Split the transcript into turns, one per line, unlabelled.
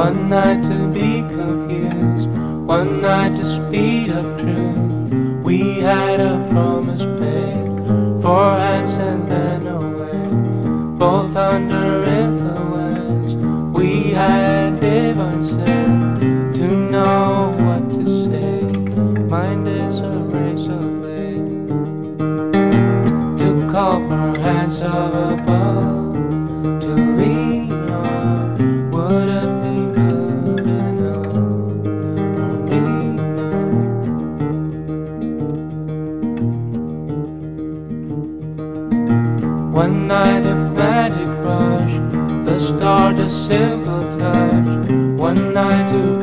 One night to be confused, one night to speed up truth. We had a promise made, 4 hands and then away. Both under influence, we had divine sense to know what to say. Mind is a razor blade to call for hands of above, to lean on. Would it be good enough for me now? One night of magic rush, the start a simple touch. One night to